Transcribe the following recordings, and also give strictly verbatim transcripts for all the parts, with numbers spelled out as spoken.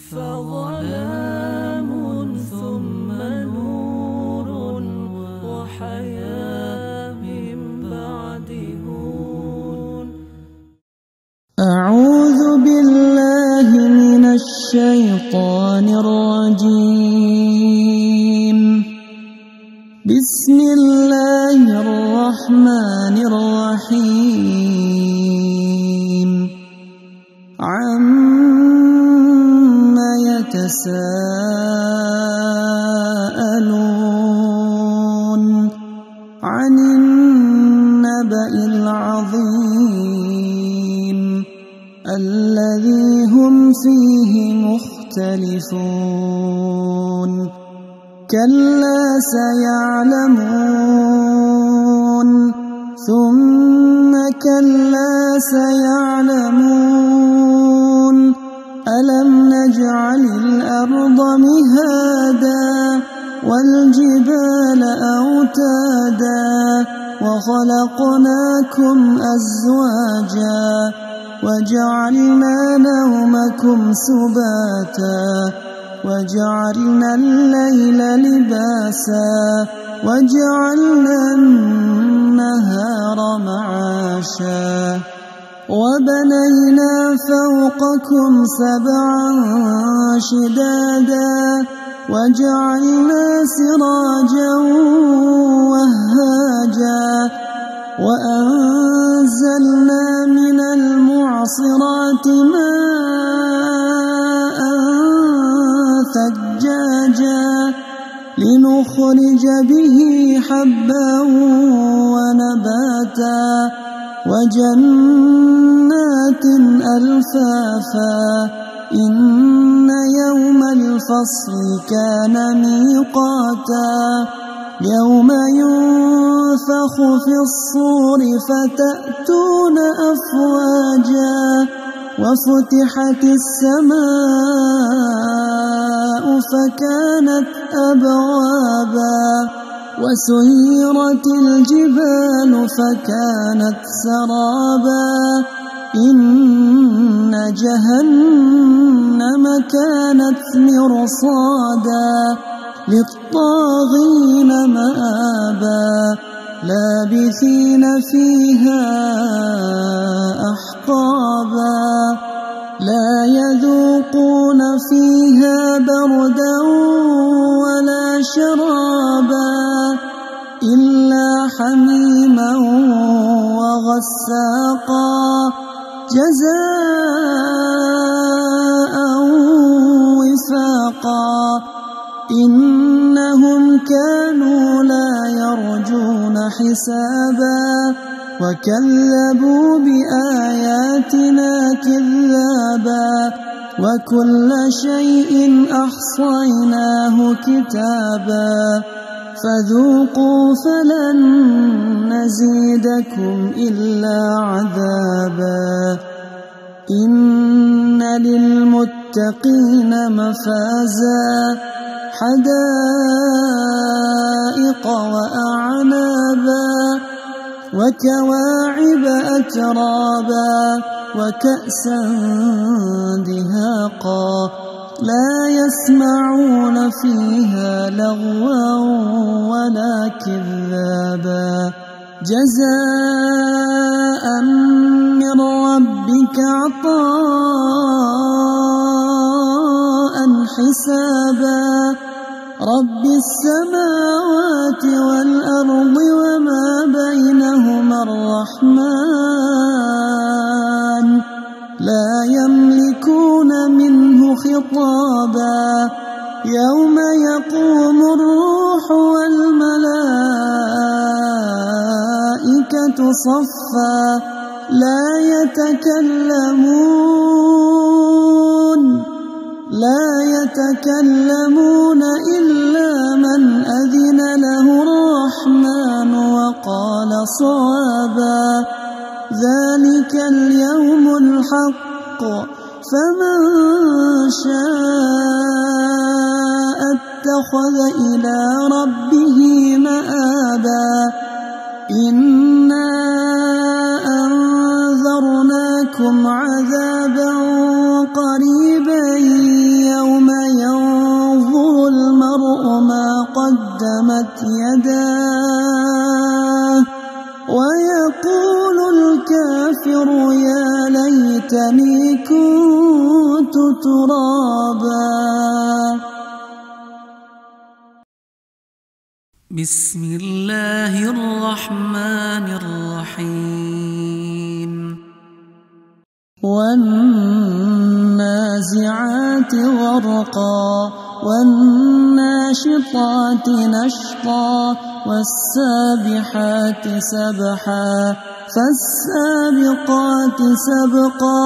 فظلام ثم نور وحياة من بعده. أعوذ بالله من الشيطان الرجيم. بسم الله الرحمن الرحيم. عما يتساءلون عن النبأ العظيم الذي هم فيه مختلفون. كلا سيعلمون ثم كلا سيعلمون ألم نجعل الأرض مهادا والجبال أوتادا وخلقناكم أزواجا وجعلنا نومكم سباتا وجعلنا الليل لباسا وجعلنا النهار معاشا وبنينا فوقكم سبعا شدادا وجعلنا سراجا وهاجا وأنزلنا من المعصرات ماء ثجاجا لنخرج به حبا ونباتا وجنات ألفافا إن يوم الفصل كان ميقاتا يوم ينفخ في الصور فتأتون أفواجا وفتحت السماء فكانت أبوابا وسيرت الجبال فكانت سرابا إن جهنم كانت مرصادا للطاغين مآبا لابثين فيها أحقابا لا يذوقون فيها بردا ولا شرابا إلا حميما وغساقا جزاء وفاقا إنهم كانوا لا يرجون حسابا وكذبوا بآياتنا كذابا وكل شيء أحصيناه كتابا فذوقوا فلن نزيدكم إلا عذابا إن للمتقين مفازا حدائق وأعنابا وكواعب أترابا وكأسا دهاقا لا يسمعون فيها لغوا ولا كذابا جزاء من ربك عطاء حسابا رب السماوات والأرض وما بينهما الرحمن لا يملكون منه خطابا يوم يقوم الروح والملائكة صفا لا يتكلمون لا يتكلمون إلا من أذن له الرحمن وقال صوابا ذلك اليوم الحق فمن شاء اتخذ إلى ربه مآبا إنا أنذرناكم عذابا قريبا يوم كنت ترابا. بسم الله الرحمن الرحيم. والنازعات غرقا والناشطات نشطا والسابحات سبحا فالسابقات سبقا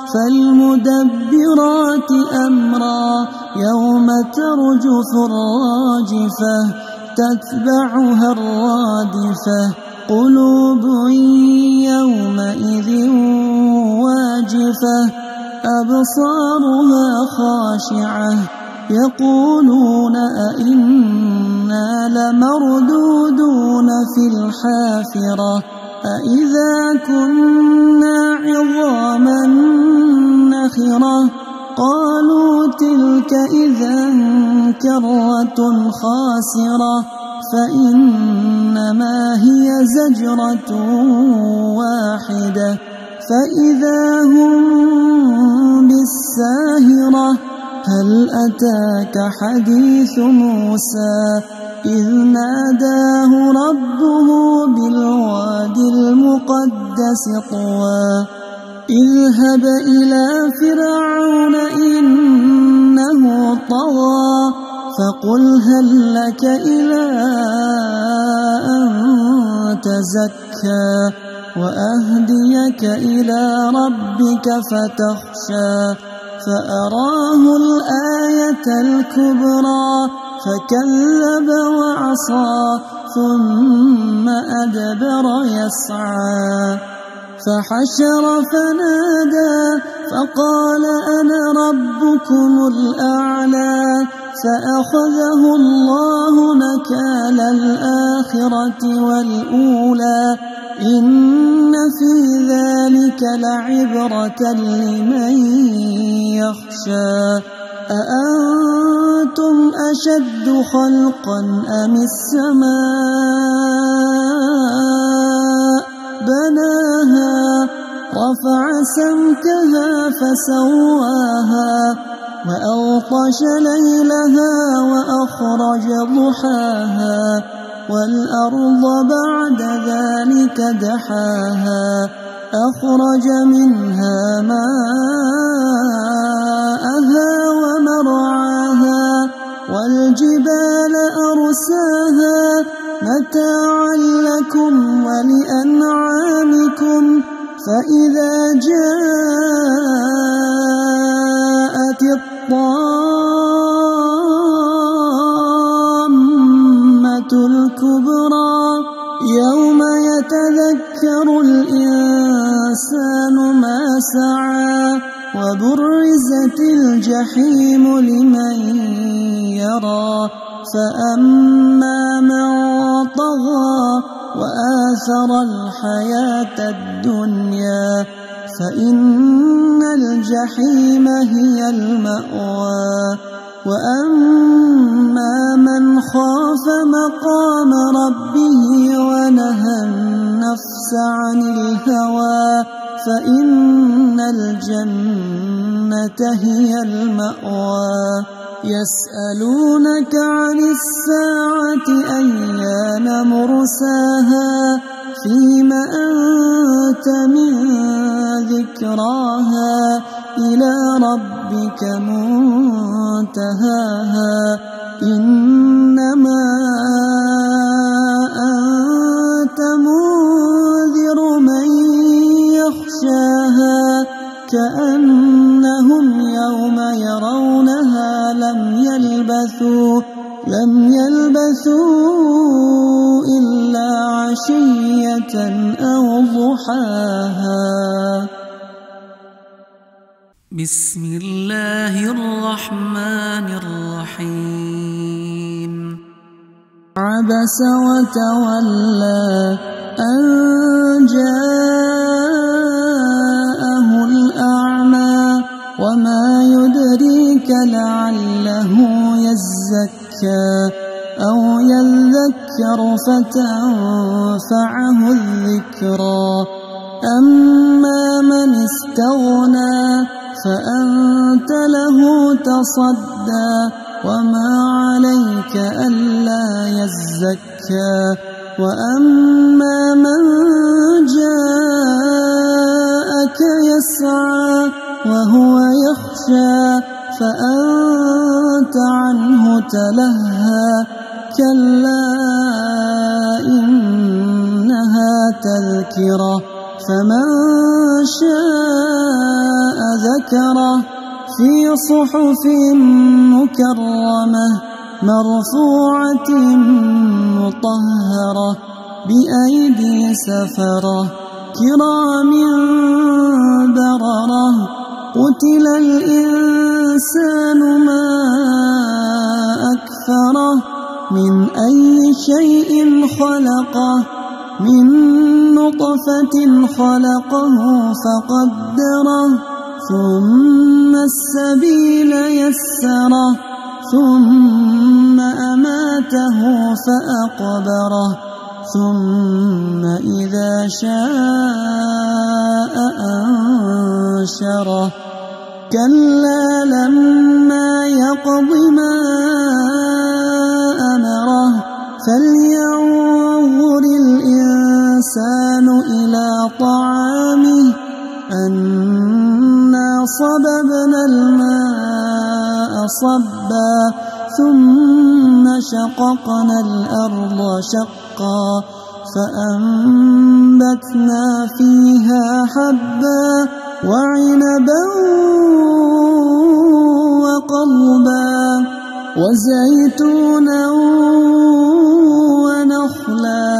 فالمدبرات أمرا يوم ترجف الراجفة تتبعها الرادفة قلوب يومئذ واجفة أبصارها خاشعة يقولون أئنا لمردودون في الحافرة أئذا كنا عظاما نخرة قالوا تلك إذا كرة خاسرة فإنما هي زجرة واحدة فإذا هم بالساهرة هل أتاك حديث موسى إذ ناداه ربه بالوادي المقدس طوى اذهب إلى فرعون إنه طغى فقل هل لك إلى أن تزكى وأهديك إلى ربك فتخشى فأراه الآية الكبرى فكذب وعصى ثم أدبر يسعى فحشر فنادى فقال أنا ربكم الأعلى فأخذه الله نكال الآخرة والأولى إن في ذلك لعبرة لمن يخشى أأنتم أشد خلقا أم السماء بناها رفع سمكها فسواها وأغطش ليلها وأخرج ضحاها والأرض بعد ذلك دحاها أخرج منها ماءها ومرعاها والجبال أرساها متاعا لكم ولأنعامكم فإذا جاءت الطامة الكبرى يوم يتذكر الإنسان ما سعى وبرزت الجحيم لمن يرى فأما من طغى وآثر الحياة الدنيا فإن الجحيم هي المأوى وأما من خاف مقام ربه ونهى النفس عن الهوى فإن الجنة هي المأوى يسألونك عن الساعة أيان مرساها فيم أنت من ذكراها إلى ربك منتهاها إنما أنت منذر من يخشاها كأنهم يوم يرونها لم يلبثوا لم يلبثوا إلا عشية أو ضحاها. بسم الله الرحمن الرحيم. عبس وتولى أن جاءه الأعمى وما يدريك لعله يزكى أو يذكر فتنفعه الذكرى أما من استغنى فأنت أنت له تصدى وما عليك ألا يزكى وأما من جاءك يسعى وهو يخشى فأنت عنه تلهى كلا إنها تذكرة فمن شاء ذكره في صحف مكرمة مرفوعة مطهرة بأيدي سفرة كرام بررة قتل الإنسان ما أكفره من أي شيء خلقه من نطفة خلقه فقدره ثم السبيل يسره ثم أماته فأقبره ثم إذا شاء أنشره كلا لما يقض ما أمره فلينظر الإنسان إلى طعامه أنا صببنا الماء صبا ثم شققنا الأرض شقا فأنبتنا فيها حبا وعنبا وقضبا وزيتونا ونخلا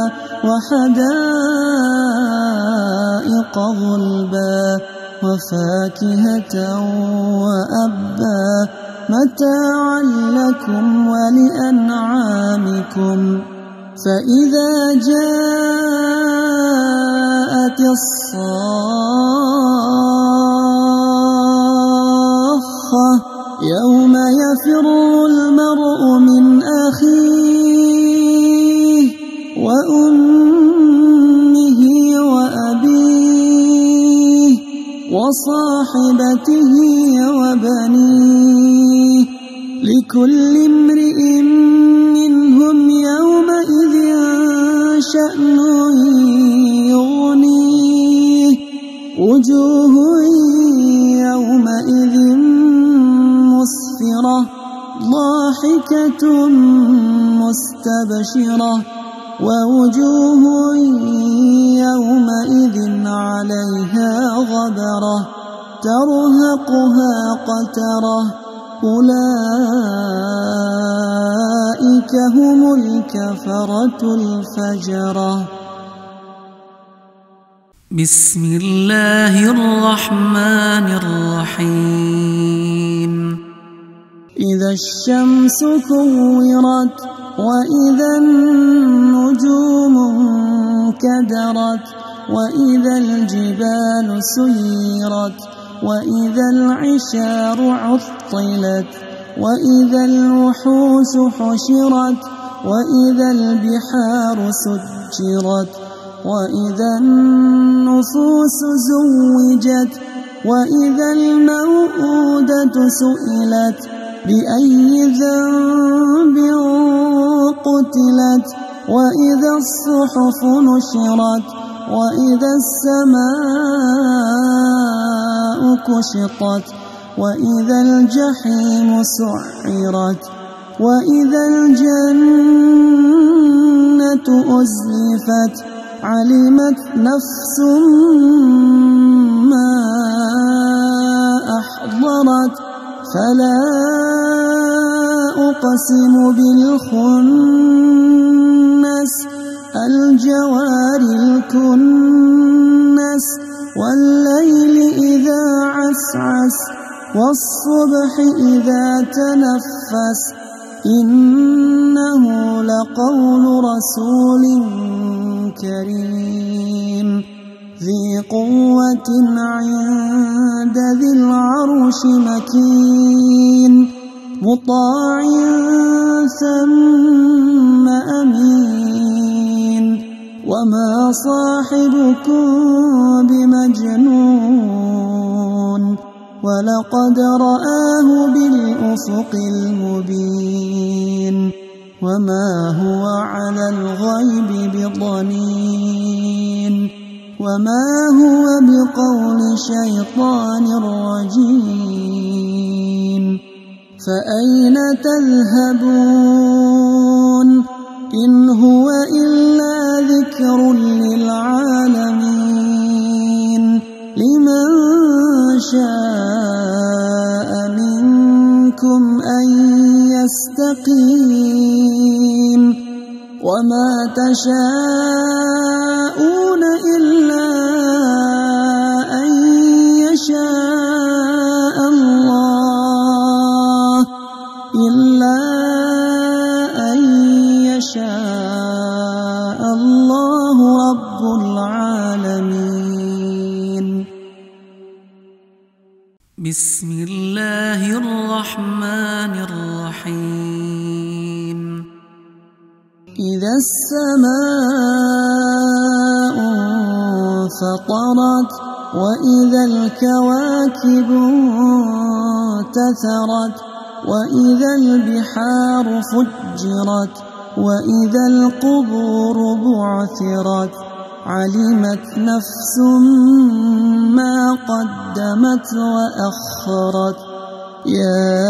وحدائق غلبا وفاكهة وأبا متاعا لكم ولأنعامكم فإذا جاءت الصاخة يوم يفر المرء من أخيه وأمه وأبيه وصاحبته وبنيه لكل امرئ منهم يومئذ شأن يغنيه وجوه يومئذ مسفرة ضاحكة مستبشرة ووجوه يومئذ عليها غبرة ترهقها قترة أولئك هم الكفرة الفجرة. بسم الله الرحمن الرحيم. إذا الشمس كورت وإذا النجوم انكدرت وإذا الجبال سيرت وإذا العشار عطلت وإذا الوحوش حشرت وإذا البحار سجرت وإذا النفوس زوجت وإذا الموءودة سئلت بأي ذنب قتلت وإذا الصحف نشرت وإذا السماء كشطت وإذا الجحيم سعرت وإذا الجنة أزلفت علمت نفس ما أحضرت فلا أقسم بالخنس الجوار الكنس والليل إذا عسعس والصبح إذا تنفس إنه لقول رسول كريم ذي قوة عند ذي العرش مكين مطاع ثم أمين وما صاحبكم بمجنون ولقد رآه بالأفق المبين وما هو على الغيب بضنين وما هو بقول شيطان رجيم فأين تذهبون إن هو إلا ذكر للعالمين لمن شاء منكم أن يستقيم وما تشاءون إلا أن يشاء الله إلا أن يشاء الله رب العالمين. بسم الله الرحمن الرحيم. إذا السماء انفطرت وإذا الكواكب انتثرت وإذا البحار فجرت وإذا القبور بعثرت علمت نفس ما قدمت وأخرت يا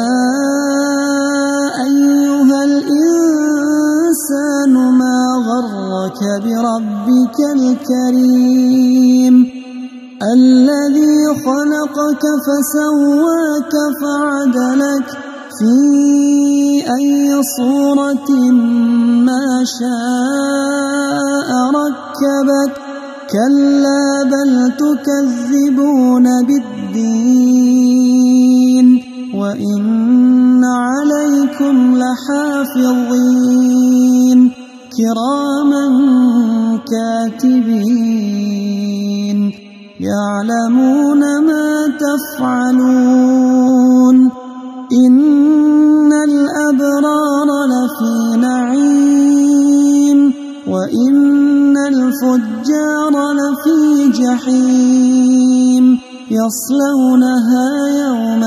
أيها الإنسان ما غرك بربك الكريم الذي خلقك فسواك فعدلك في أي صورة ما شاء ركبك كلا بل تكذبون بالدين وإن عليكم لحافظين كراما كاتبين يعلمون ما تفعلون إن الأبرار لفي نعيم وإن الفجار لفي جحيم يصلونها يوم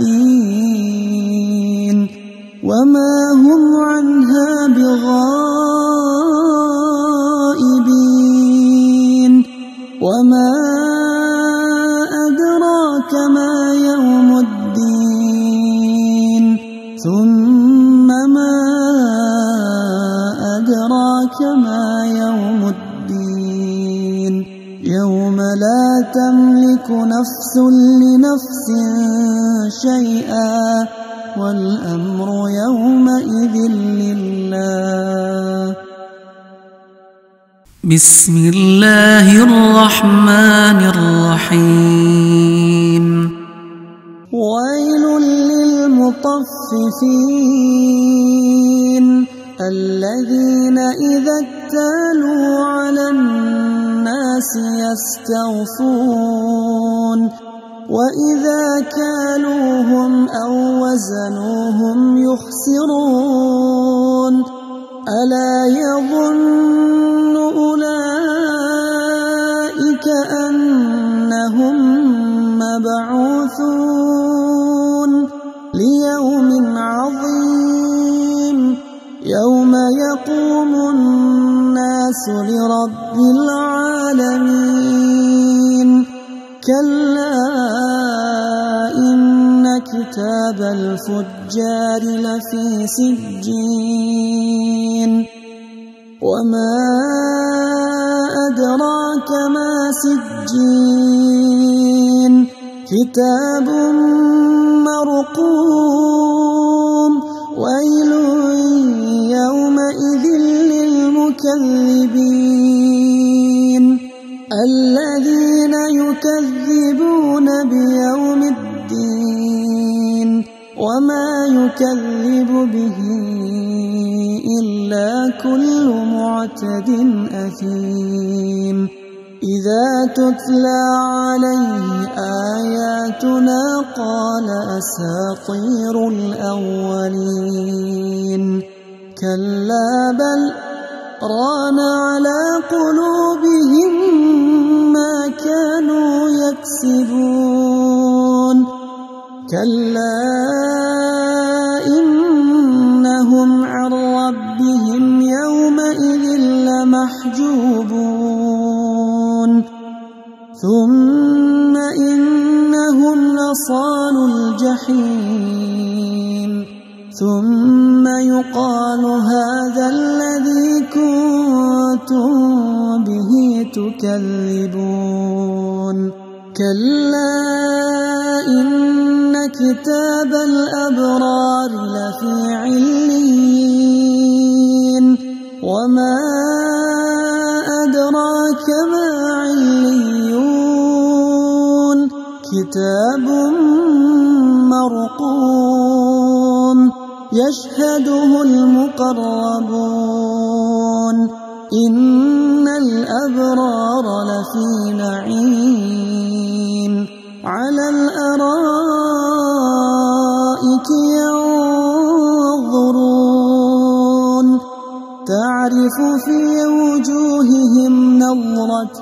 الدين وما هم عنها بغائبين وما أدراك ما يوم الدين ثم ما أدراك ما يوم الدين يوم لا تملك نفس لنفس شيئا والأمر يومئذ لله. بسم الله الرحمن الرحيم. ويل للمطففين الذين إذا اكتالوا على الناس يستوفون وإذا كالوهم أو وزنوهم يخسرون ألا يظن أولئك أنهم مبعوثون ليوم عظيم يوم يقوم الناس لرب العالمين كلا إن كتاب الفجار لفي سجين وما أدراك ما سجين كتاب مرقوم ويل يومئذ للمكذبين الذين يكذبون بيوم الدين وما يكذب به إلا كل معتد أثيم إذا تتلى عليه آياتنا قال أساطير الأولين كلا بل ران على قلوبهم ما كانوا يكسبون كلا إنهم عن ربهم يومئذ لمحجوبون ثم إنهم لصالوا الجحيم ثم يقال هذا الذي كنتم به تكذبون كلا إن كتاب الأبرار لفي عليين وما أدراك ما عليون كتاب مرقوم يشهده المقربون إن الأبرار لفي نعيم على الأرائك ينظرون تعرف في وجوههم نضرة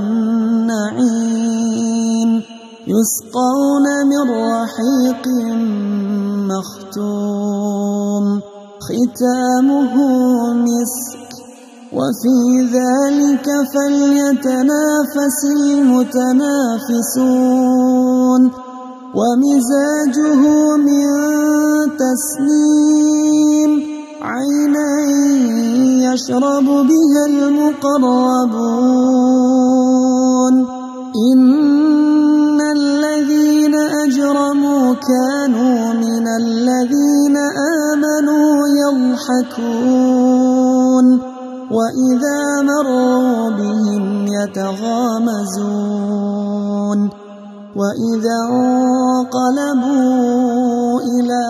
النعيم يسقون من رحيق مختوم ختامه مسك وفي ذلك فليتنافس المتنافسون ومزاجه من تسنيم عينا يشرب بها المقربون إن الذين أجرموا كانوا من الذين آمنوا يضحكون وإذا مروا بهم يتغامزون وإذا انقلبوا إلى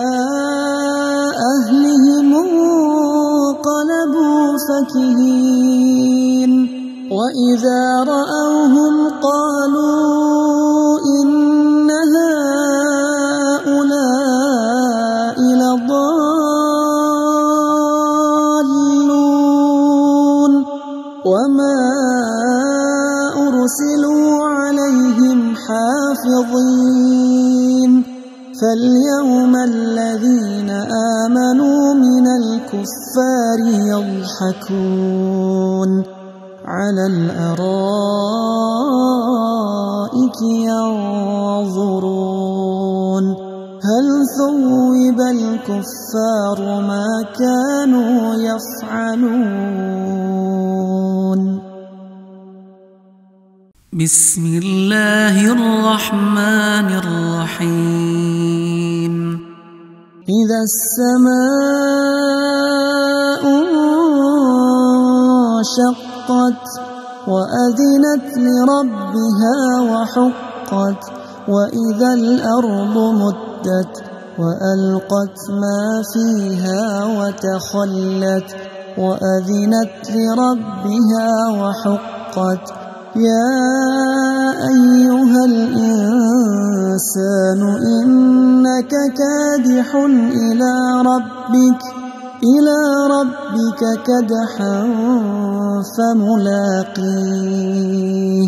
أهلهم انقلبوا فكهين وإذا رأوهم قالوا إن هؤلاء لضالون وما أرسلوا عليهم حافظين فاليوم الذين آمنوا من الكفار يضحكون على الأرائك ينظرون هل ثوب الكفار ما كانوا يفعلون بسم الله الرحمن الرحيم إذا السماء انشقت وأذنت لربها وحقت وإذا الأرض مدت وألقت ما فيها وتخلت وأذنت لربها وحقت يا أيها الإنسان إنك كادح إلى ربك إلى ربك كدحا فملاقيه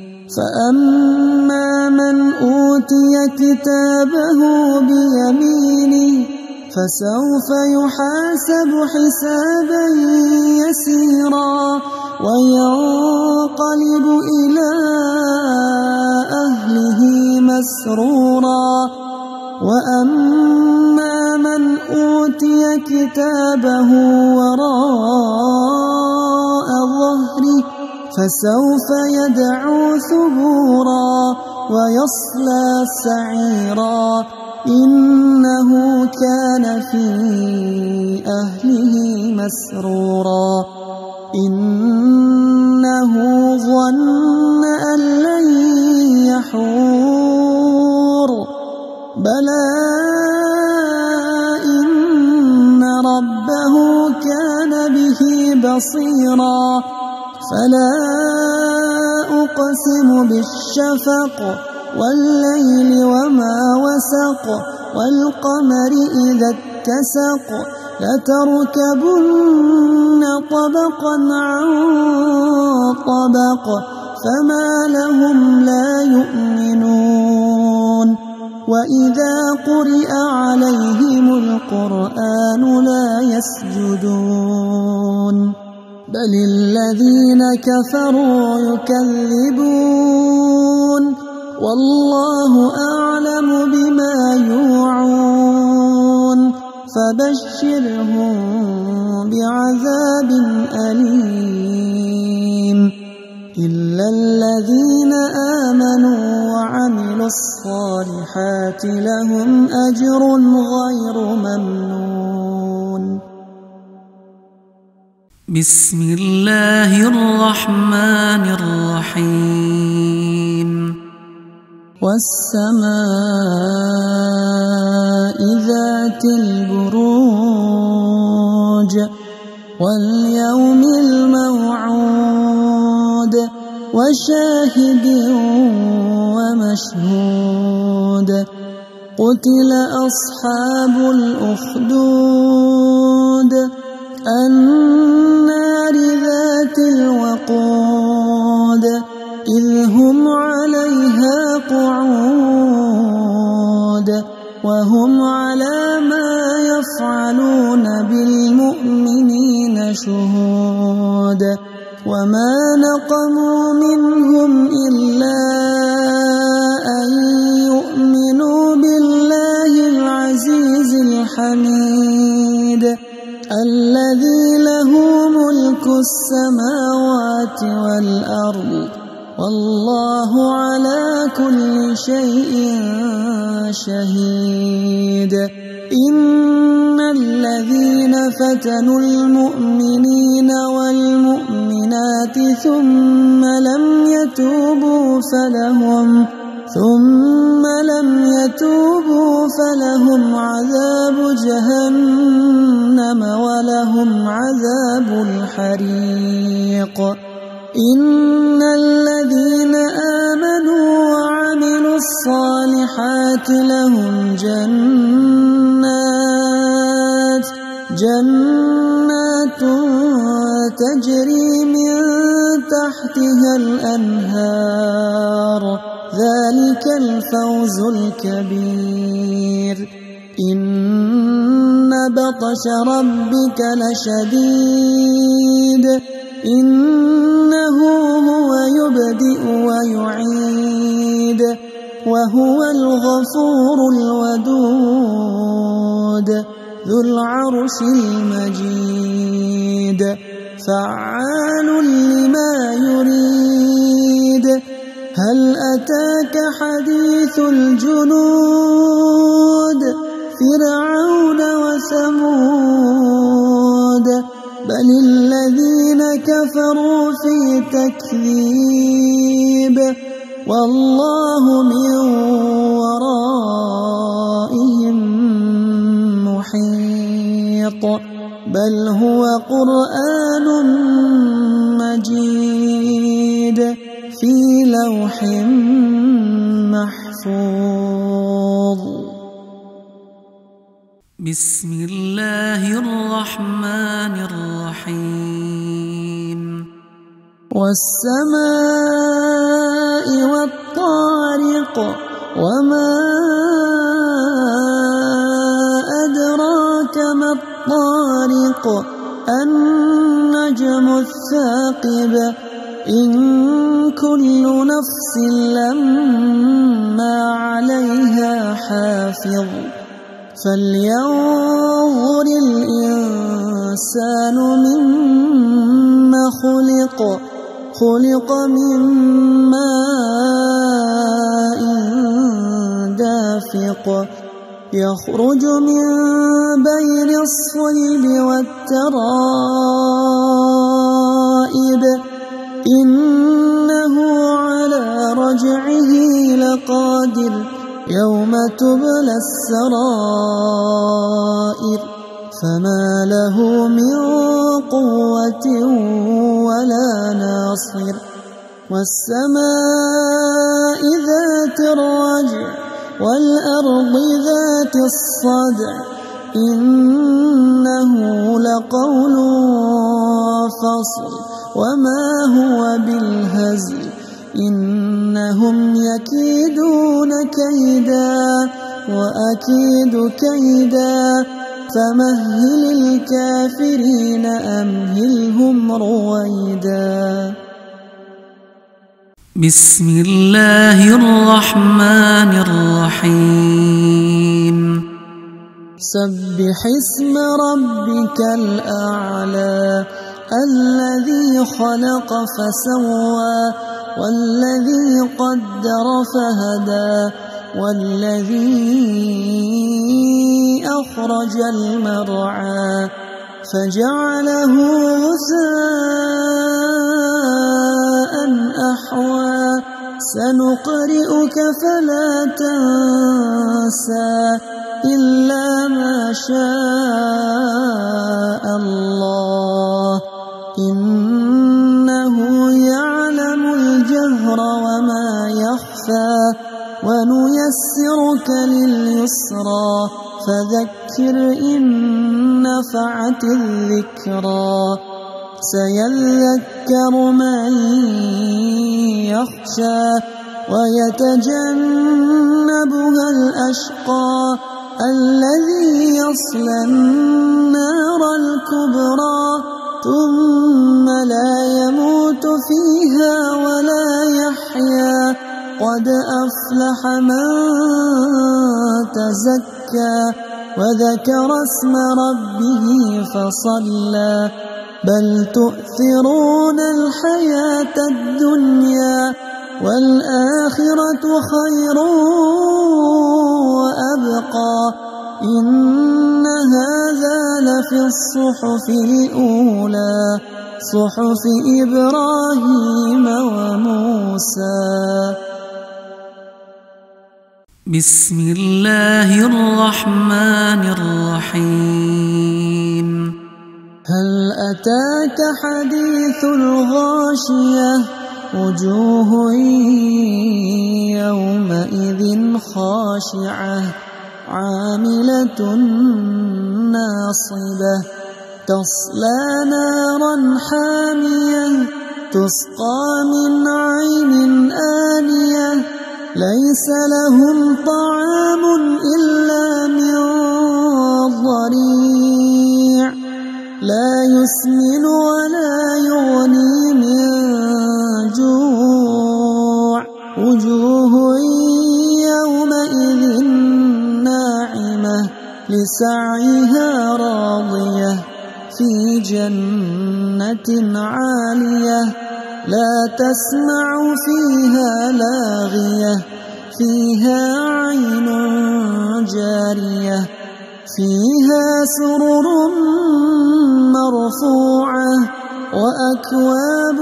فأما من أوتي كتابه بيمينه فسوف يحاسب حسابا يسيرا وينقلب إلى أهله مسرورا وأما من أوتي كتابه وراء ظهره فسوف يدعو ثبورا ويصلى سعيرا إنه كان في أهله مسرورا إنه ظن أن لن يحور بلى إن ربه كان به بصيرا فلا أقسم بالشفق والليل وما وسق والقمر إذا اتسق لتركبن طبقا عن طبق فما لهم لا يؤمنون وإذا قرئ عليهم القرآن لا يسجدون بل الذين كفروا يكذبون والله أعلم بما يوعون فبشرهم بعذاب أليم إلا الذين آمنوا وعملوا الصالحات لهم أجر غير ممنون. بسم الله الرحمن الرحيم والسماء ذات البروج واليوم الموعود وشاهد ومشهود قتل أصحاب الأخدود النار ذات الوقود إذ هم عليها قعود وهم على ما يفعلون بالمؤمنين شهود وما نقموا منهم إلا أن يؤمنوا بالله العزيز الحميد الذي له ملك السماوات والأرض والله على كل شيء شهيد. إن الذين فتنوا المؤمنين والمؤمنات ثم لم يتوبوا فلهم ثم لم يتوبوا فلهم عذاب جهنم ولهم عذاب الحريق. إن الذين آمنوا وعملوا الصالحات لهم جنات جنات تجري من تحتها الأنهار ذلك الفوز الكبير. إن بطش ربك لشديد إنه هو يبدئ ويعيد وهو الغفور الودود ذو العرش المجيد فعال لما يريد. هل أتاك حديث الجنود فرعون وثمود بل الذين كفروا في تكذيب والله من ورائهم محيط بل هو قرآن مجيد في لوح محفوظ. بسم الله الرحمن الرحيم والسماء والطارق وما أدراك ما الطارق النجم الثاقب إن كل نفس لما عليها حافظ فلينظر الإنسان مما خلق خلق من ماء دافق يخرج من بين الصلب والترائب إنه على رجعه لقادر يوم تبلى السرائر فما له من قوة ولا ناصر. والسماء ذات الرجع والأرض ذات الصدع إنه لقول فصل وما هو بالهزل إن إنهم يكيدون كيدا وأكيد كيدا فمهل الكافرين أمهلهم رويدا. بسم الله الرحمن الرحيم. سبح اسم ربك الأعلى الذي خلق فسوى والذي قدر فهدى والذي أخرج المرعى فجعله غثاء أحوى سنقرئك فلا تنسى إلا ما شاء الله إنه يعلم الجهر وما يخفى ونيسرك لليسرى فذكر إن نفعت الذكرى سيذكر من يخشى ويتجنبها الأشقى الذي يصلى النار الكبرى ثم لا يموت فيها ولا يحيا قد أفلح من تزكى وذكر اسم ربه فصلى بل تؤثرون الحياة الدنيا والآخرة خير وأبقى إن هذا لفي الصحف الأولى صحف إبراهيم وموسى. بسم الله الرحمن الرحيم. هل أتاك حديث الغاشية وجوه يومئذ خاشعة عاملة ناصبة تصلى نارا حامية تسقى من عين آنية ليس لهم طعام إلا من ضريع لا يسمن ولا يغني من جوع وجوه يومئذ ناعمة لسعيها راضية في جنة عالية لا تسمع فيها لاغية فيها عين جارية فيها سرر مرفوعة وأكواب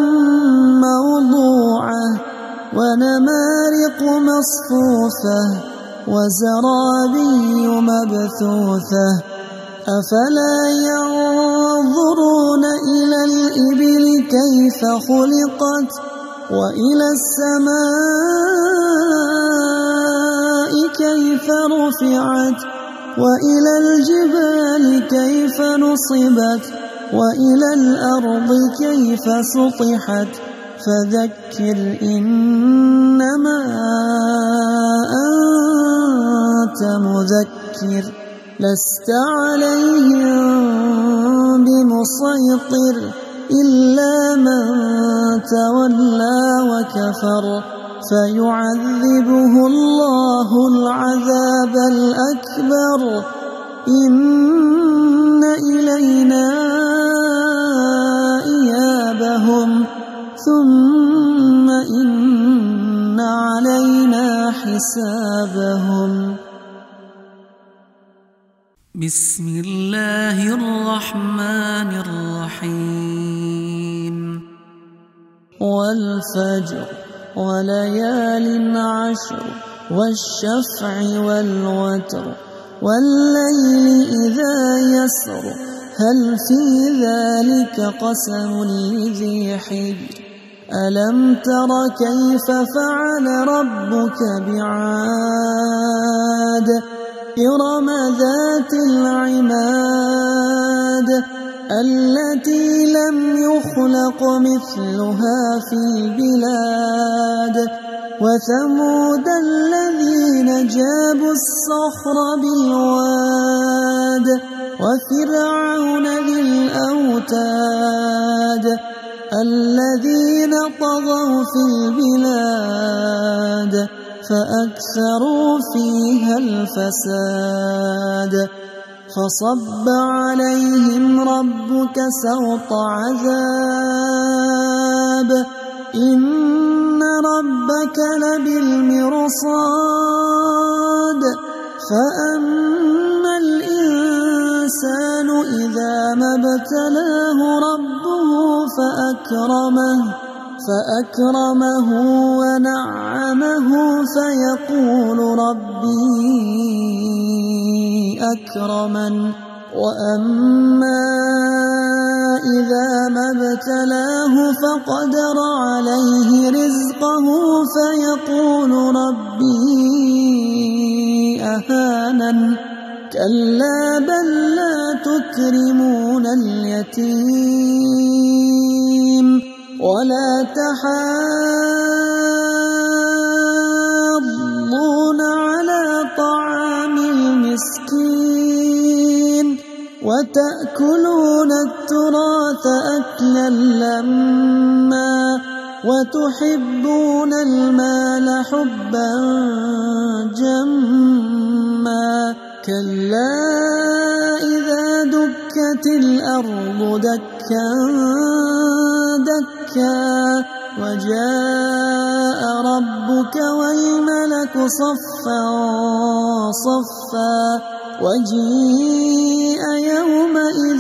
موضوعة ونمارق مصفوفة وزرابي مبثوثة أفلا ينظرون إلى الإبل كيف خلقت وإلى السماء كيف رفعت وإلى الجبال كيف نصبت وإلى الأرض كيف سطحت فذكر إنما أنت مذكر لست عليهم بمسيطر إلا من تولى وكفر فيعذبه الله العذاب الأكبر إن إلينا إيابهم ثم إن علينا حسابهم. بسم الله الرحمن الرحيم. والفجر وليال عشر والشفع والوتر والليل إذا يسر هل في ذلك قسم لذي حجر ألم تر كيف فعل ربك بعاد إرم ذات العماد التي لم يخلق مثلها في البلاد وثمود الذين جابوا الصخر بالواد وفرعون ذي الأوتاد الذين طغوا في البلاد فأكثروا فيها الفساد فصب عليهم ربك سوط عذاب إن ربك لبالمرصاد فأما الإنسان إذا ما ابتلاه ربه فأكرمه فأكرمه ونعمه فيقول ربي أكرمن وأما إذا ما ابتلاه فقدر عليه رزقه فيقول ربي أهانن كلا بل لا تكرمون اليتيم ولا تحاضون على طعام المسكين وتأكلون التراث أكلا لما وتحبون المال حبا جما كلا إذا دكت الأرض دكا دكا وجاء ربك والملك صفا صفا وجيء يومئذ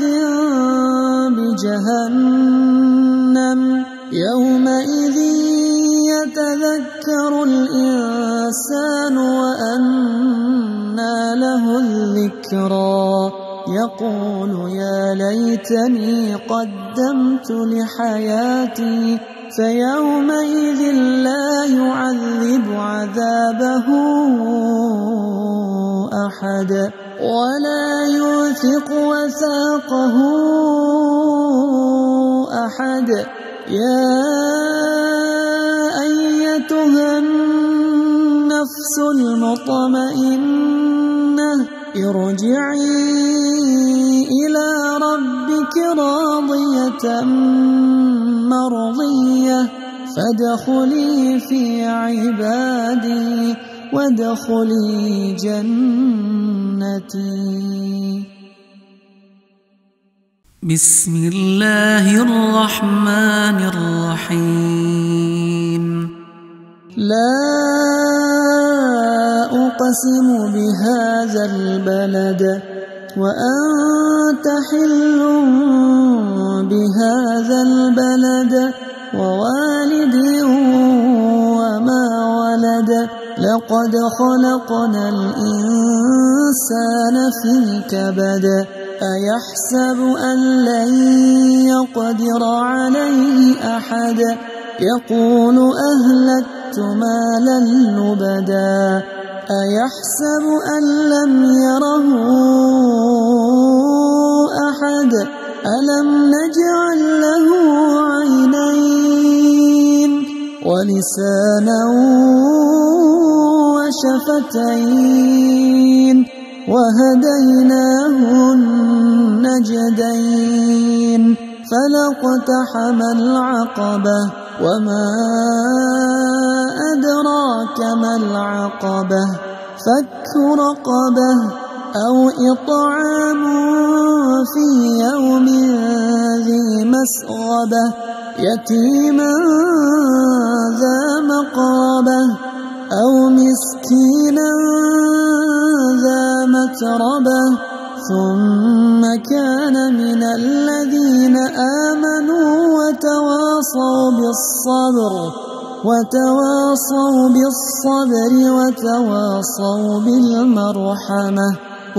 بجهنم يومئذ يتذكر الإنسان وأنى له الذكرى يقول يا ليتني قدمت لحياتي فيومئذ لا يعذب عذابه أحد ولا يوثق وثاقه أحد يا أيتها النفس المطمئنة ارجعي إلى ربك راضية مرضية فادخلي في عبادي وادخلي جنتي. بسم الله الرحمن الرحيم. لا أقسم بهذا البلد وأنت حل بهذا البلد ووالد وما ولد لقد خلقنا الإنسان في كبد أيحسب أن لن يقدر عليه أحد يقول أهلكت مالا لبدا أيحسب أن لم يره أحد ألم نجعل له عينين ولسانا وشفتين وهديناه النجدين فلاقتحم العقبة وما أدراك ما العقبة فك رقبة أو إطعام في يوم ذي مسغبة يتيما ذا مقربة أو مسكينا ذا متربة ثم كان من الذين آمنوا وتواصوا بالصبر وتواصوا بالصبر وتواصوا بالمرحمة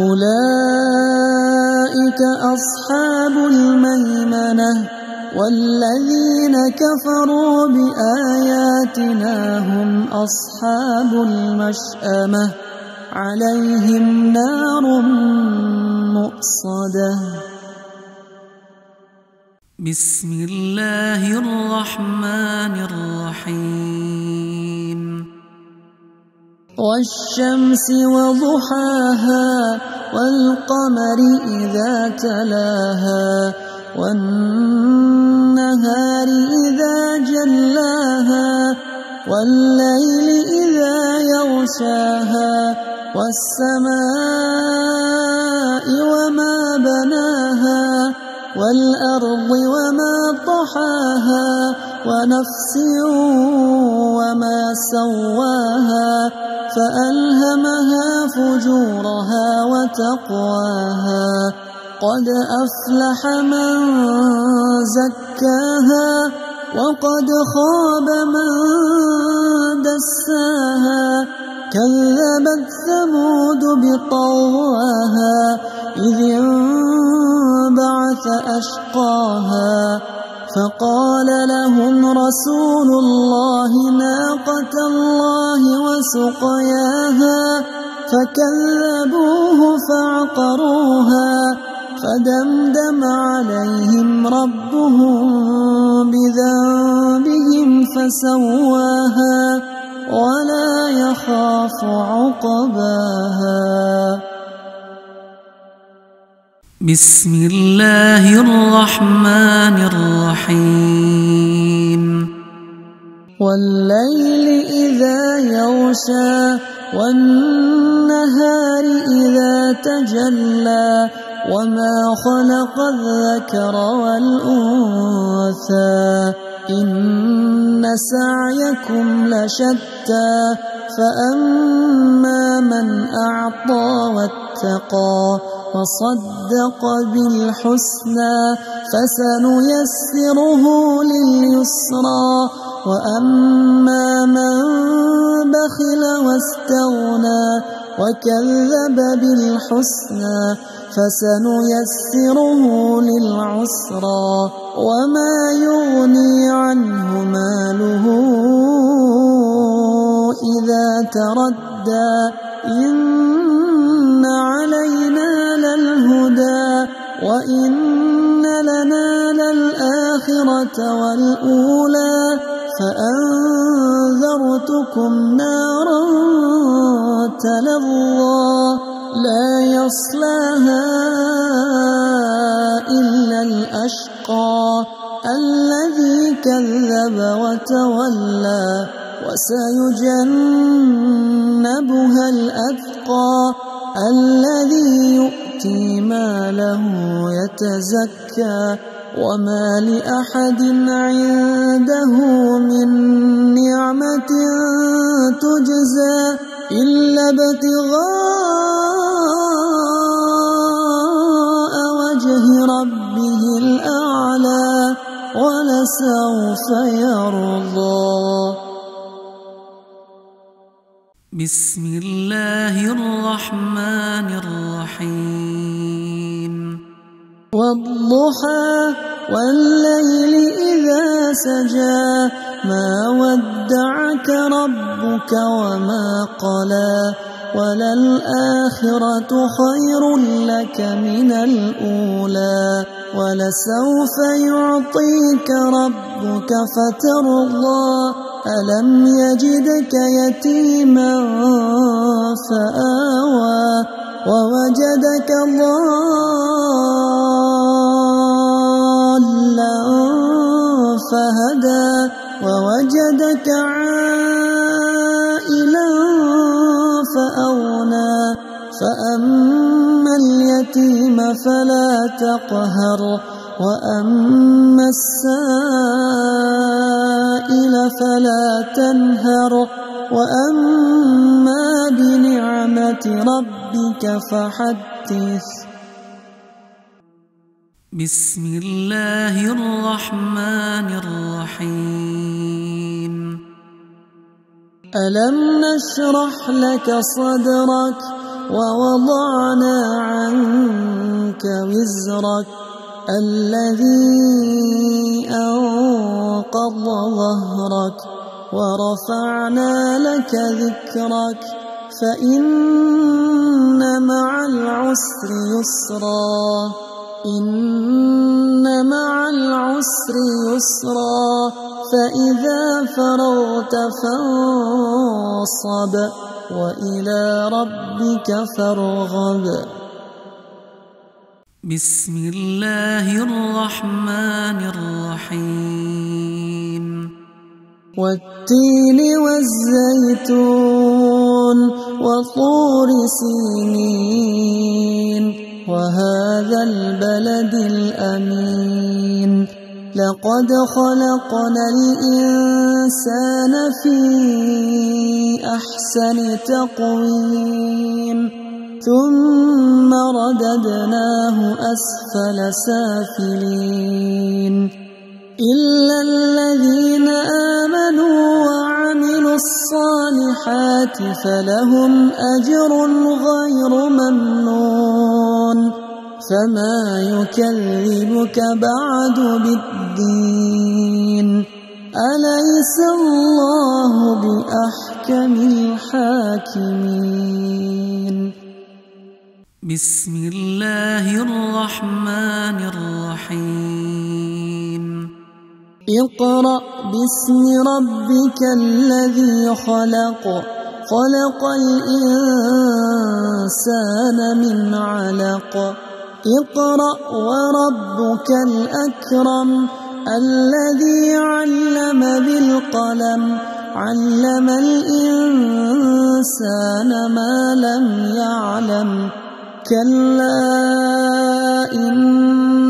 أولئك أصحاب الميمنة والذين كفروا بآياتنا هم أصحاب المشأمة عليهم نار مؤصدة. بسم الله الرحمن الرحيم والشمس وضحاها والقمر إذا تلاها والنهار إذا جلاها والليل إذا يغشاها والسماء وما بناها والأرض وما طحاها ونفس وما سواها فألهمها فجورها وتقواها قد أفلح من زكاها وقد خاب من دساها كذبت ثمود بطغواها إذ انبعث أشقاها فقال لهم رسول الله ناقة الله وسقياها فكذبوه فعقروها فدمدم عليهم ربهم بذنبهم فسواها ولا يخاف عقباها. بسم الله الرحمن الرحيم والليل إذا يغشى والنهار إذا تجلى وما خلق الذكر والأنثى إن سعيكم لشتى فأما من أعطى واتقى وصدق بالحسنى فسنيسره لليسرى وأما من بخل واستغنى وكذب بالحسنى فسنيسره للعسرى وما يغني عنه ماله إذا تردى إن علينا للهدى وإن لنا للآخرة والأولى فأنذرتكم نارا تلظى لا يصلاها إلا الأشقى الذي كذب وتولى وسيجنبها الأتقى الذي يؤتي ماله يتزكى وما لأحد عنده من نعمة تجزى إلا ابتغاء وجه ربه الأعلى ولسوف يرضى. بسم الله الرحمن الرحيم والضحى والليل إذا سجى ما ودعك ربك وما قلى وللآخرة خير لك من الأولى ولسوف يعطيك ربك فترضى ألم يجدك يتيما فآوى ووجدك ضالا فهدى ووجدك عائلا فأغنى فأما اليتيم فلا تقهر وأما السائل فلا تنهر وأما بنعمة ربك فحدث. بسم الله الرحمن الرحيم ألم نشرح لك صدرك ووضعنا عنك وزرك الذي أنقض ظهرك ورفعنا لك ذكرك فإن مع العسر يسرا إن مع العسر يسرا فإذا فرغت فانصب وإلى ربك فارغب. بسم الله الرحمن الرحيم. والتين والزيتون وطور سينين وهذا البلد الأمين لقد خلقنا الإنسان في أحسن تقويم ثم رددناه أسفل سافلين إلا الذين آمنوا وعملوا الصالحات فلهم أجر غير ممنون فما يكذبك بعد بالدين أليس الله بأحكم الحاكمين. بسم الله الرحمن الرحيم. اقرأ باسم ربك الذي خلق خلق الإنسان من علق اقرأ وربك الأكرم الذي علم بالقلم علم الإنسان ما لم يعلم كلا إن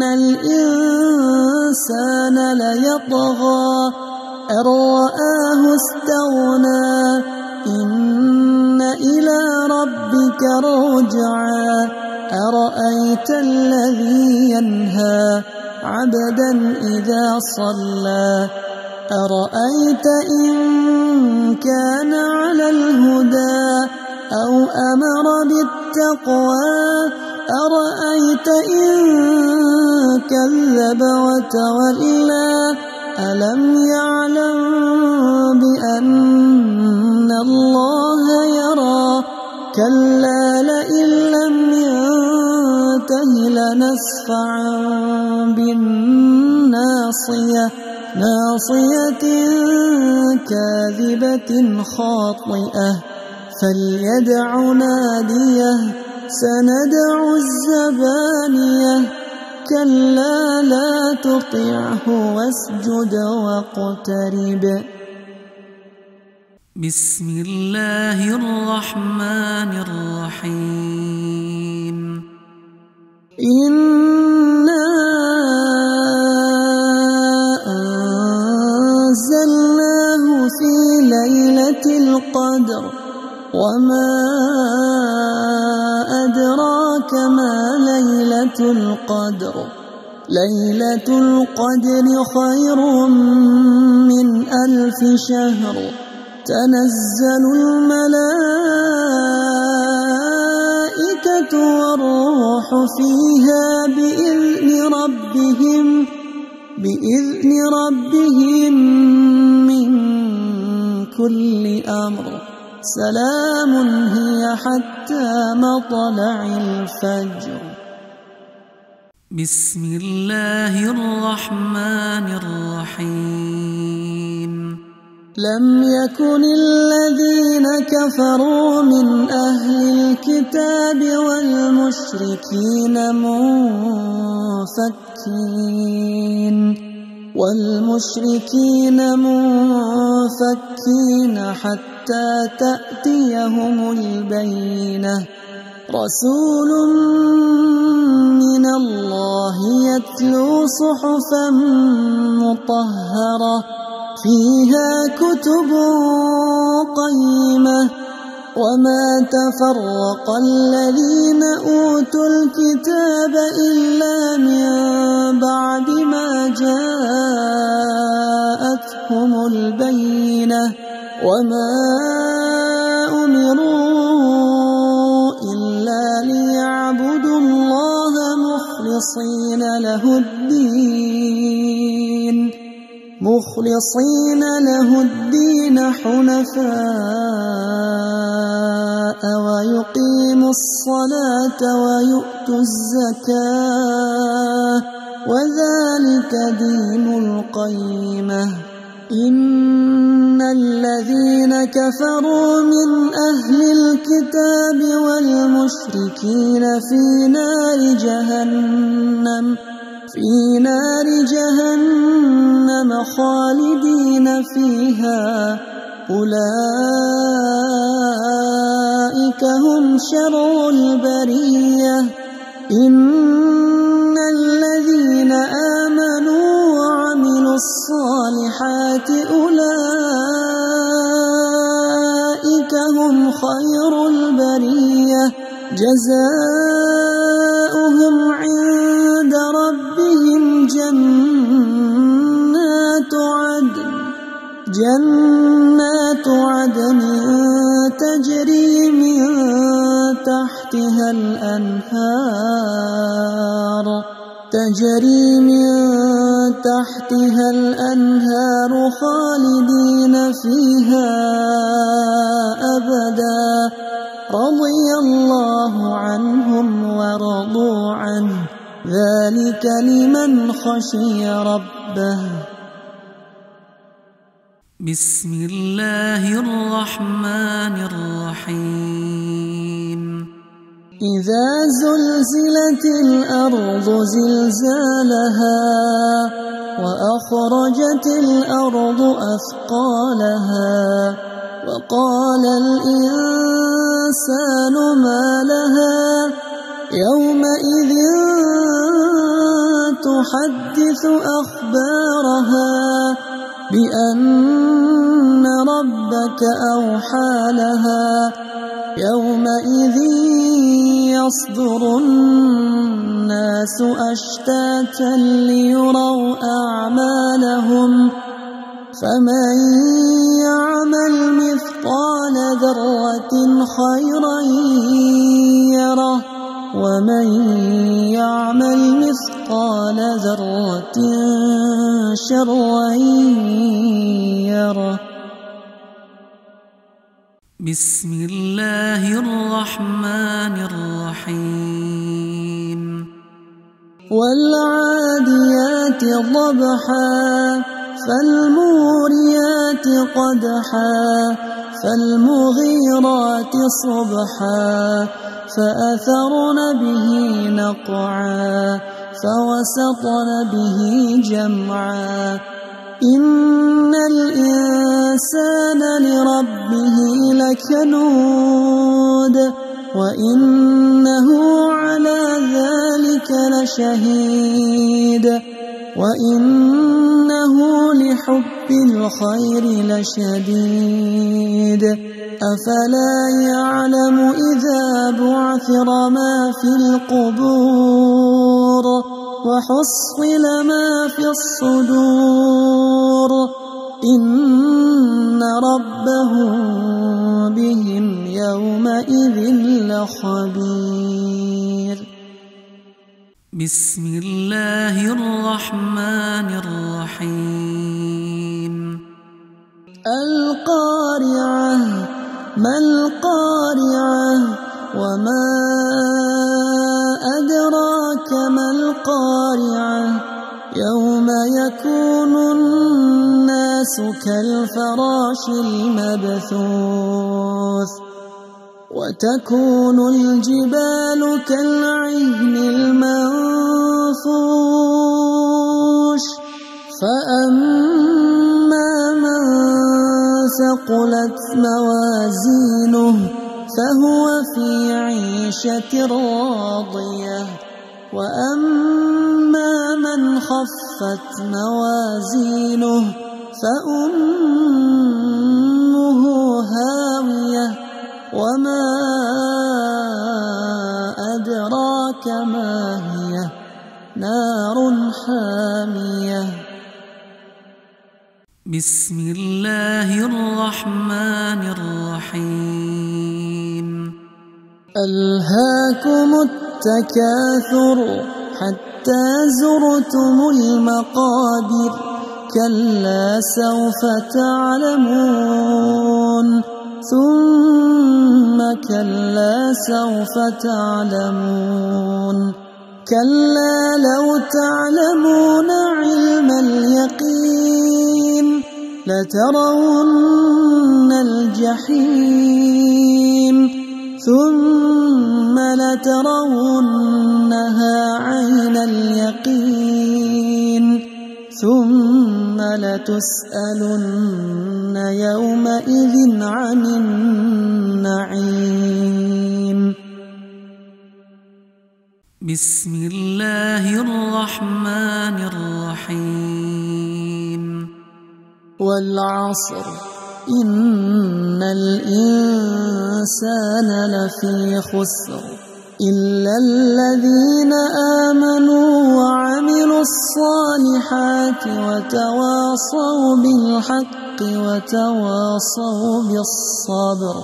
الإنسان ليطغى أن رآه استغنى إن إلى ربك رجعا أرأيت الذي ينهى عبدا إذا صلى أرأيت إن كان على الهدى أو أمر بالتقوى أرأيت إن كذب وتولى ألم يعلم بأن الله يرى كلا لئن لم ينته لنسفعا بالناصية ناصية كاذبة خاطئة فليدع ناديه سندع الزبانية كلا لا تطعه واسجد واقترب. بسم الله الرحمن الرحيم. إنا أنزلناه في ليلة القدر وما أدراك ما ليلة القدر ليلة القدر خير من ألف شهر تنزل الملائكة والروح فيها بإذن ربهم بإذن ربهم من كل أمر سلام هي حتى مطلع الفجر. بسم الله الرحمن الرحيم. لم يكن الذين كفروا من أهل الكتاب والمشركين منفكين والمشركين منفكين حتى تأتيهم البينة رسول من الله يتلو صحفا مطهرة فيها كتب قيمة وما تفرق الذين أوتوا الكتاب إلا من بعد ما جاءتهم البينة وما أمروا إلا ليعبدوا الله مخلصين له الدين مخلصين له الدين حنفاء ويقيموا الصلاة ويؤتوا الزكاة وذلك دين القيمة. إن الذين كفروا من أهل الكتاب والمشركين في نار جهنم في نار جهنم خالدين فيها أولئك هم شر البرية. إن الذين آمنوا وعملوا الصالحات أولئك هم خير البرية جزاؤهم عند ربهم جنات عدن جنات عدن تجري من تحتها الأنهار تجري من تحتها الأنهار خالدين فيها أبدا رضي الله عنهم ورضوا عنه ذلك لمن خشي ربه. بسم الله الرحمن الرحيم. إذا زلزلت الأرض زلزالها وأخرجت الأرض أثقالها وقال الإنسان ما لها يومئذ تحدث أخبارها بأن ربك أوحى لها يومئذ يصدر الناس أشتاتا ليروا أعمالهم فمن يعمل مثقال ذرة خيرا يره ومن يعمل مثقال ذرة شرا يره. بسم الله الرحمن الرحيم. والعاديات ضبحا فالموريات قدحا فالمغيرات صبحا فأثرن به نقعا فوسطن به جمعا. إن الإنسان لربه لكنود وإنه على ذلك لشهيد وإنه لحب الخير لشديد. أفلا يعلم إذا بعثر ما في القبور وحصل ما في الصدور إن ربهم بهم يومئذ لخبير. بسم الله الرحمن الرحيم. القارعة ما القارعة وما أدراك ما القارعة يوم يكون الناس كالفراش المبثوث وتكون الجبال كالعهن المنفوش فأما من ثقلت موازينه فهو في عيشة راضية وأما من خفت موازينه فأمه هاوية وما أدراك ما هي نار حامية. بسم الله الرحمن الرحيم. ألهاكم التكاثر حتى زرتم المقابر كلا سوف تعلمون ثم كلا سوف تعلمون كلا لو تعلمون علم اليقين لترون الجحيم ثم لترونها عين اليقين ثم لتسألن يومئذ عن النعيم. بسم الله الرحمن الرحيم. والعصر إن الإنسان لفي خسر إلا الذين آمنوا وعملوا الصالحات وتواصوا بالحق وتواصوا بالصبر.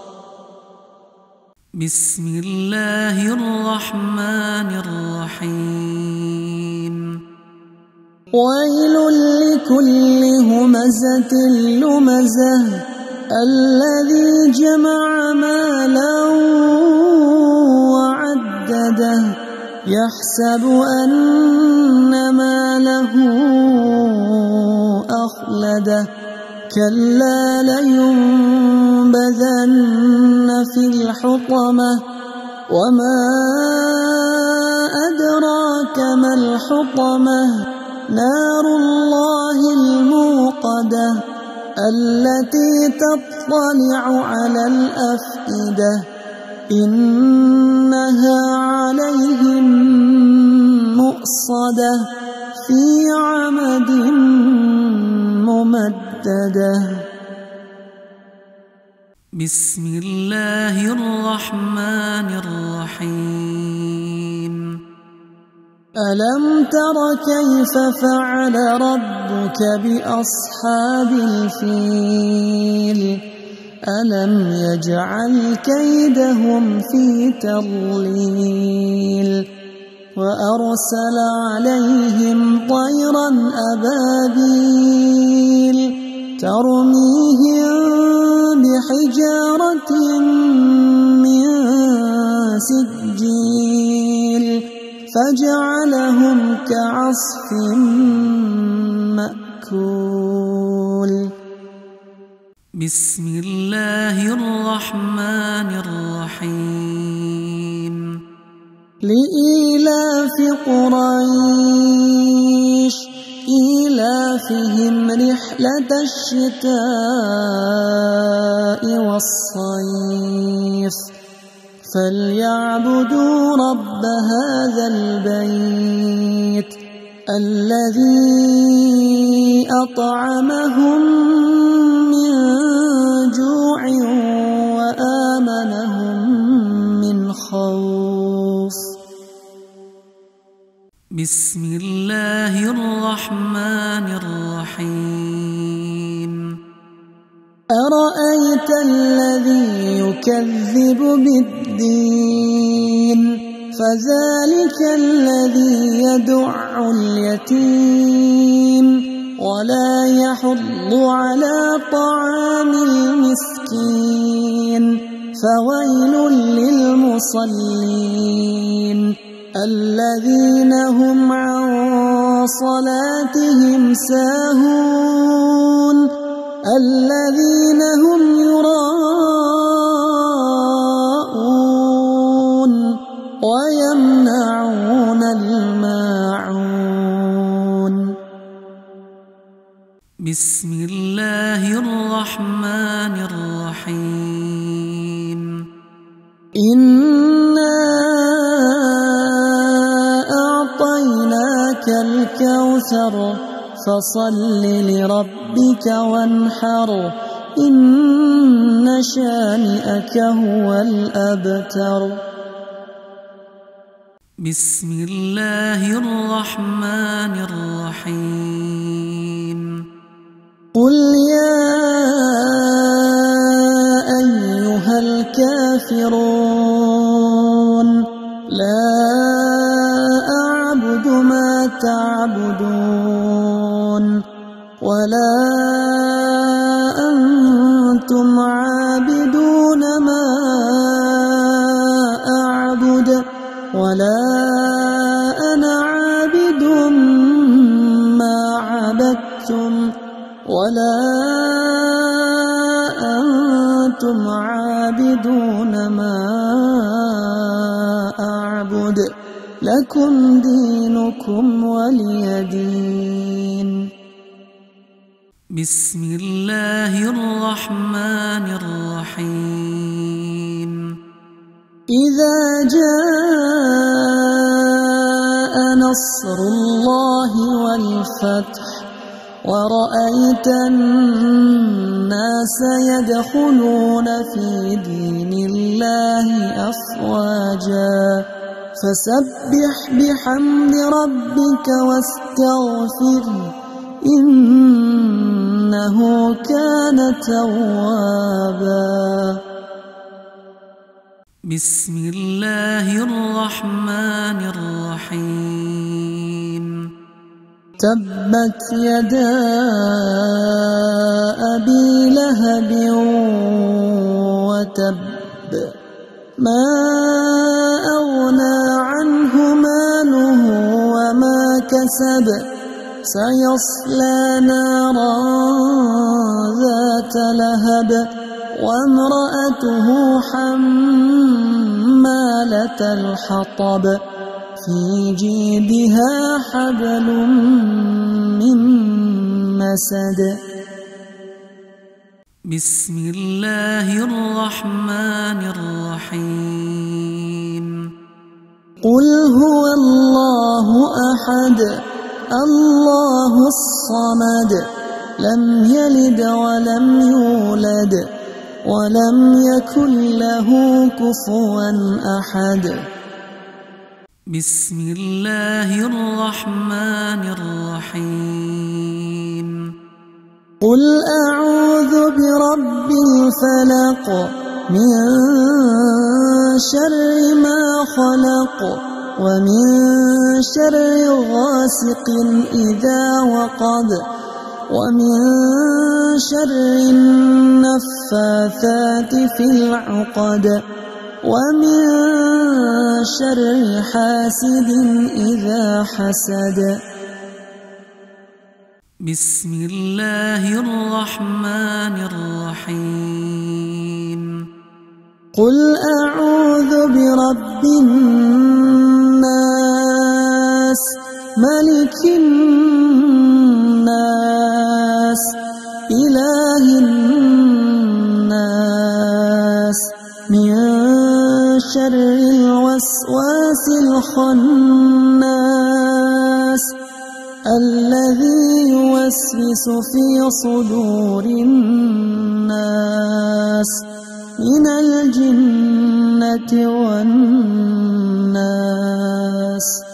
بسم الله الرحمن الرحيم. ويل لكل همزة لمزة الذي جمع مالا وعدده يحسب أن ماله أخلده كلا لينبذن في الحطمة وما أدراك ما الحطمة نار الله الموقدة التي تطلع على الأفئدة إنها عليهم مؤصدة في عمد ممددة. بسم الله الرحمن الرحيم. ألم تر كيف فعل ربك بأصحاب الفيل ألم يجعل كيدهم في تضليل وأرسل عليهم طيرا أبابيل ترميهم بحجارة من سجيل فجعلهم كعصف مأكول. بسم الله الرحمن الرحيم. لإيلاف قريش إيلافهم رحلة الشتاء والصيف فليعبدوا رب هذا البيت الذي أطعمهم من جوع وآمنهم من خوف. بسم الله الرحمن الرحيم. أرأيت الذي يكذب بالدين فذلك الذي يدع اليتيم ولا يحض على طعام المسكين فويل للمصلين الذين هم عن صلاتهم ساهون الذين هم يراءون ويمنعون الماعون. بسم الله الرحمن الرحيم. إنا أعطيناك الكوثر فصل لربك وانحر إن شانئك هو الأبتر. بسم الله الرحمن الرحيم. قل يا أيها الكافرون لا أعبد ما تعبدون ولا أنتم عابدون ما أعبد ولا أنا عابد ما عبدتم ولا أنتم عابدون ما أعبد لكم دينكم ولي دين. بسم الله الرحمن الرحيم. إذا جاء نصر الله والفتح ورأيت الناس يدخلون في دين الله أفواجا فسبح بحمد ربك واستغفره إنه كان توابا. بسم الله الرحمن الرحيم. تبت يدا أبي لهب وتب ما أغنى عنه ماله وما كسب سيصلى نارا ذات لهب وامرأته حمالة الحطب في جيدها حبل من مسد. بسم الله الرحمن الرحيم. قل هو الله أحد الله الصمد لم يلد ولم يولد ولم يكن له كفوا أحد. بسم الله الرحمن الرحيم. قل أعوذ برب الفلق من شر ما خلق ومن شر غاسق إذا وقب ومن شر النفاثات في العقد ومن شر حاسد إذا حسد. بسم الله الرحمن الرحيم. قل أعوذ برب الناس ملك الناس إله الناس من شر الوسواس الخناس الذي يوسوس في صدور الناس من الجنة والناس.